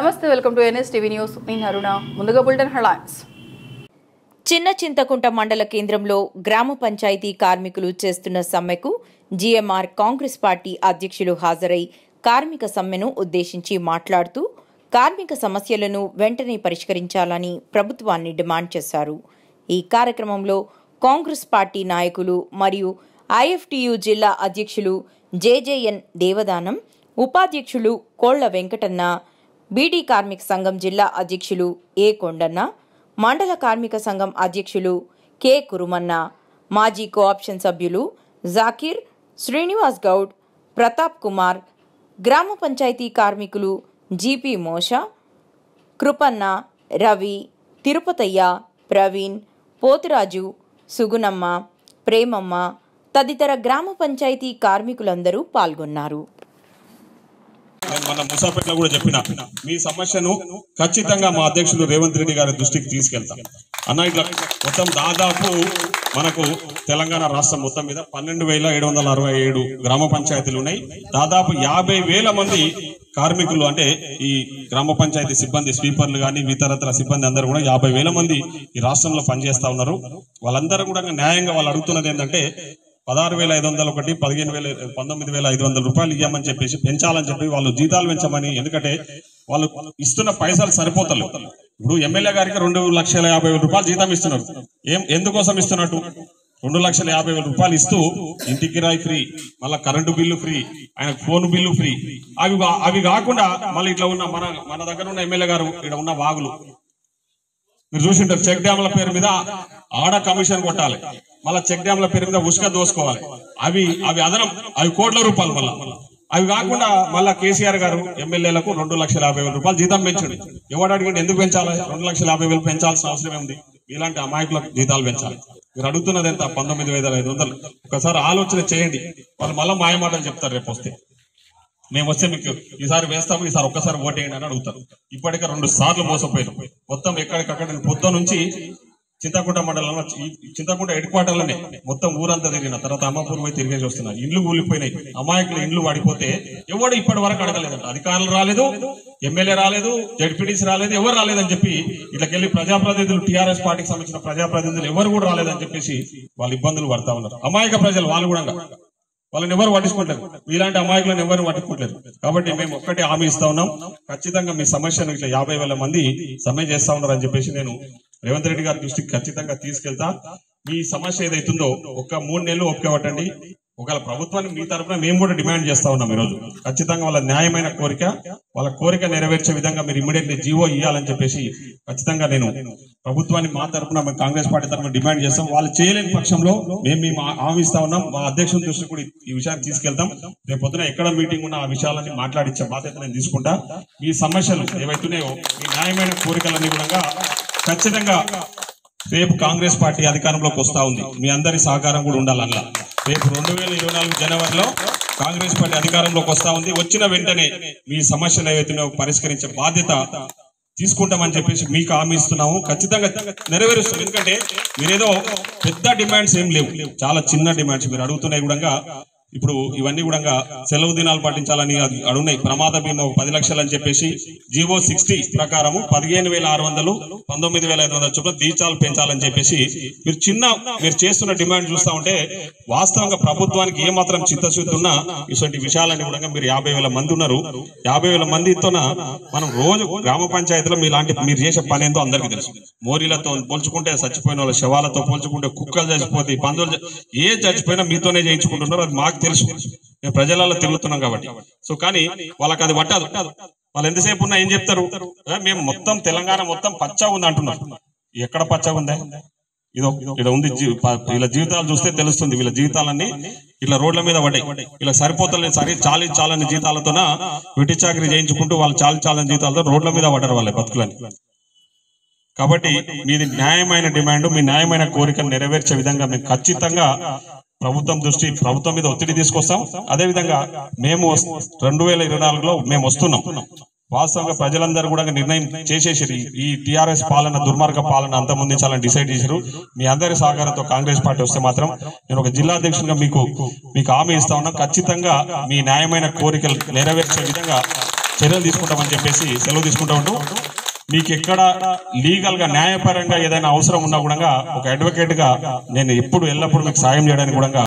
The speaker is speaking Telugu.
నమస్తే, వెల్కమ్ టు NSTV న్యూస్. నేను అరుణ. ముందుగా బులెటిన్ హెడ్లైన్స్. చిన్న చింతకుంట మండల కేంద్రంలో గ్రామ పంచాయతీ కార్మికులు చేస్తున్న సమ్మెకు GMR కాంగ్రెస్ పార్టీ అధ్యక్షులు హాజరై కార్మిక సమ్మెను ఉద్దేశించి మాట్లాడుతూ కార్మిక సమస్యలను వెంటనే పరిష్కరించాలని ప్రభుత్వాన్ని డిమాండ్ చేశారు. ఈ కార్యక్రమంలో కాంగ్రెస్ పార్టీ నాయకులు మరియు IFTU జిల్లా అధ్యక్షులు JJN దేవదానం, ఉపాధ్యక్షులు కోళ్ల వెంకటన్న, బీడీ కార్మిక సంఘం జిల్లా అధ్యక్షులు A కొండన్న, మండల కార్మిక సంఘం అధ్యక్షులు K కురుమన్న, మాజీ కోఆప్షన్ సభ్యులు జాకీర్, శ్రీనివాస్ గౌడ్, ప్రతాప్ కుమార్, గ్రామ పంచాయతీ కార్మికులు GP మోషా, కృపన్న, రవి, తిరుపతయ్య, ప్రవీణ్, పోతురాజు, సుగుణమ్మ, ప్రేమమ్మ తదితర గ్రామ పంచాయతీ కార్మికులందరూ పాల్గొన్నారు. మన ముసాపేటలో కూడా చెప్పిన మీ సమస్యను ఖచ్చితంగా మా అధ్యక్షులు రేవంత్ రెడ్డి గారి దృష్టికి తీసుకెళ్తాం అన్న. ఇట్లా మొత్తం దాదాపు మనకు తెలంగాణ రాష్ట్రం మొత్తం మీద 12,767 గ్రామ పంచాయతీలు ఉన్నాయి. దాదాపు 50,000 మంది కార్మికులు, అంటే ఈ గ్రామ పంచాయతీ సిబ్బంది, స్వీపర్లు కానీ ఇతరత్ర సిబ్బంది అందరూ కూడా 50,000 మంది ఈ రాష్ట్రంలో పనిచేస్తా ఉన్నారు. వాళ్ళందరూ కూడా న్యాయంగా వాళ్ళు అడుగుతున్నది ఏంటంటే 16,500 ఒకటి 19,500 రూపాయలు ఇవ్వమని చెప్పేసి పెంచాలని చెప్పి వాళ్ళు జీతాలు పెంచమని. ఎందుకంటే వాళ్ళు ఇస్తున్న పైసలు సరిపోతలేవు. ఇప్పుడు ఎమ్మెల్యే గారికి 2,50,000 రూపాయలు జీతం ఇస్తున్నారు. ఎందుకోసం ఇస్తున్నట్టు? 2,50,000 రూపాయలు ఇస్తూ ఇంటి కిరాయి ఫ్రీ, మళ్ళీ కరెంటు బిల్లు ఫ్రీ, ఆయన ఫోన్ బిల్లు ఫ్రీ. అవి కాకుండా మళ్ళీ ఇట్లా ఉన్న మన దగ్గర ఉన్న ఎమ్మెల్యే గారు ఇక్కడ ఉన్న వాగులు మీరు చూసింటారు. చెక్ డ్యామ్ల పేరు మీద ఆడ కమిషన్ కొట్టాలి, మళ్ళీ చెక్ డ్యామ్ల పేరు మీద ఉసుక దోసుకోవాలి. అవి అదనం, అవి కోట్ల రూపాయలు. మళ్ళీ అవి కాకుండా మళ్ళీ కేసీఆర్ గారు ఎమ్మెల్యేలకు 2,50,000 రూపాయలు జీతం పెంచాడు. ఎవడు అడిగింది ఎందుకు పెంచాలి? 2,50,000 పెంచాల్సిన అవసరం ఏముంది? ఇలాంటి అమాయకులకు జీతాలు పెంచాలి. మీరు అడుగుతున్నది ఎంత? 19,500. ఒకసారి ఆలోచన చేయండి. వాళ్ళు మళ్ళీ మాయమాటలు చెప్తారు. రేపు వస్తే మేము వస్తే మీకు ఈసారి వేస్తాము, ఈసారి ఒక్కసారి ఓటేయండి అని అడుగుతారు. ఇప్పటికే 2 సార్లు మోసపోయారు. మొత్తం ఎక్కడికక్కడ పొద్దు నుంచి చింతకుంట మండలంలో, చింతకుంట హెడ్ క్వార్టర్లోనే మొత్తం ఊరంతా తిరిగిన తర్వాత అమ్మపూర్ పోయి తిరిగేసి వస్తున్నారు. ఇండ్లు కూలిపోయినాయి, అమాయకులు ఇండ్లు పడిపోతే ఎవడు ఇప్పటి వరకు అడగలేదంట. అధికారులు రాలేదు, ఎమ్మెల్యే రాలేదు, జడ్పీటీసీ రాలేదు, ఎవరు రాలేదని చెప్పి ఇట్లకెళ్ళి ప్రజాప్రతినిధులు, TRS పార్టీకి సంబంధించిన ప్రజాప్రతినిధులు ఎవరు కూడా రాలేదని చెప్పేసి వాళ్ళు ఇబ్బందులు పడతా ఉన్నారు. అమాయక ప్రజలు వాళ్ళు కూడా, వాళ్ళని ఎవరు పట్టించుకోవట్లేదు. ఇలాంటి అమాయకులను ఎవరు పట్టించుకోవట్లేదు. కాబట్టి మేము ఒక్కటే హామీ ఇస్తా ఉన్నాం, ఖచ్చితంగా మీ సమస్యను ఇట్లా 50,000 మంది సమ్మె చేస్తా ఉన్నారు అని చెప్పేసి నేను రేవంత్ రెడ్డి గారి దృష్టికి ఖచ్చితంగా తీసుకెళ్తా. మీ సమస్య ఏదైతుందో ఒక 3 నెలలు ఓపిక పట్టండి. ఒకవేళ ప్రభుత్వాన్ని మీ తరఫున మేము కూడా డిమాండ్ చేస్తా ఉన్నాం. ఈరోజు ఖచ్చితంగా వాళ్ళ న్యాయమైన కోరిక, వాళ్ళ కోరిక నెరవేర్చే విధంగా మీరు ఇమ్మీడియట్లీ జీవో ఇవ్వాలని చెప్పేసి ఖచ్చితంగా నేను ప్రభుత్వాన్ని మా తరఫున, మేము కాంగ్రెస్ పార్టీ తరఫున డిమాండ్ చేస్తాం. వాళ్ళు చేయలేని పక్షంలో మేము హామీ ఇస్తా ఉన్నాం. మా అధ్యక్షుల దృష్టికి కూడా ఈ విషయాన్ని తీసుకెళ్తాం. రేపు పొద్దున ఎక్కడ మీటింగ్ ఉన్న ఆ విషయాలన్నీ మాట్లాడించే బాధ్యత నేను తీసుకుంటా. మీ సమస్యలు ఏవైతున్నాయో, మీ న్యాయమైన కోరికలన్నీ కూడా ఖచ్చితంగా రేపు కాంగ్రెస్ పార్టీ అధికారంలోకి వస్తా ఉంది. మీ అందరి సహకారం కూడా ఉండాలన్నా. రేపు 2024 జనవరిలో కాంగ్రెస్ పార్టీ అధికారంలోకి వస్తా ఉంది. వచ్చిన వెంటనే మీ సమస్యలు ఏవైతున్నాయో పరిష్కరించే బాధ్యత తీసుకుంటామని చెప్పేసి మీకు హామీ ఇస్తున్నాము. ఖచ్చితంగా నెరవేరుస్తాం. ఎందుకంటే మీరేదో పెద్ద డిమాండ్స్ ఏం లేవు, చాలా చిన్న డిమాండ్స్ మీరు అడుగుతున్నాయి. కూడా ఇప్పుడు ఇవన్నీ కూడా సెలవు దినాలు పాటించాలని అడుగున్నాయి. ప్రమాద బీమా 10 లక్షలు అని చెప్పేసి జీవో 60 ప్రకారము 15,600, 19,500 చొప్పున జీతాలు పెంచాలని చెప్పేసి మీరు చేస్తున్న డిమాండ్ చూస్తా ఉంటే వాస్తవంగా ప్రభుత్వానికి ఏమాత్రం చిత్తశుద్ధి ఉన్నా ఇటువంటి విషయాలన్నీ కూడా మీరు 50,000 మంది ఉన్నారు. 50,000 మందితో మనం రోజు గ్రామ పంచాయతీలో మీరు చేసే పని ఏంటో అందరికీ తెలుసు. మోరీలతో పోల్చుకుంటే చచ్చిపోయిన వాళ్ళ శవాలతో పోల్చుకుంటే కుక్కలు చచ్చిపోతాయి, పందులు ఏ చచ్చిపోయినా మీతోనే చేయించుకుంటున్నారు. అది మాకు తెలుసు, మేము ప్రజలలో తిరుగుతున్నాం కాబట్టి. సో కానీ వాళ్ళకి అది పట్టదు. వాళ్ళు ఎంతసేపు ఉన్నా ఏం చెప్తారు? మేము మొత్తం తెలంగాణ మొత్తం పచ్చ ఉంది అంటున్నారు. ఎక్కడ పచ్చ ఉందా? ఇలా ఉంది. వీళ్ళ జీవితాలు చూస్తే తెలుస్తుంది. వీళ్ళ జీవితాలన్నీ ఇట్లా రోడ్ల మీద పడ్డాయి. ఇలా సరిపోతలేదు. చాలని జీతాలతోన విటి చాకరీ చేయించుకుంటూ వాళ్ళు చాలని జీతాలతో రోడ్ల మీద పడ్డారు వాళ్ళ బతుకులని. కాబట్టి మీది న్యాయమైన డిమాండ్, మీ న్యాయమైన కోరికను నెరవేర్చే విధంగా మేము ఖచ్చితంగా ప్రభుత్వం మీద ఒత్తిడి తీసుకొస్తాం. అదేవిధంగా మేము 2024లో మేము వస్తున్నాం. వాస్తవంగా ప్రజలందరూ కూడా నిర్ణయం చేసేసారు. ఈ టీఆర్ఎస్ పాలన, దుర్మార్గ పాలన అంతమొందించాలని డిసైడ్ చేశారు. మీ అందరి సహకారంతో కాంగ్రెస్ పార్టీ వస్తే మాత్రం నేను ఒక జిల్లా అధ్యక్షునిగా మీకు హామీ ఇస్తా ఉన్నా. ఖచ్చితంగా మీ న్యాయమైన కోరికలు నెరవేర్చే విధంగా చర్యలు తీసుకుంటామని చెప్పేసి సెలవు తీసుకుంటా ఉంటూ మీకు ఎక్కడ లీగల్ గా న్యాయపరంగా ఏదైనా అవసరం ఉన్నా కూడా ఒక అడ్వకేట్ గా నేను ఎప్పుడు ఎల్లప్పుడూ మీకు సాయం చేయడానికి కూడా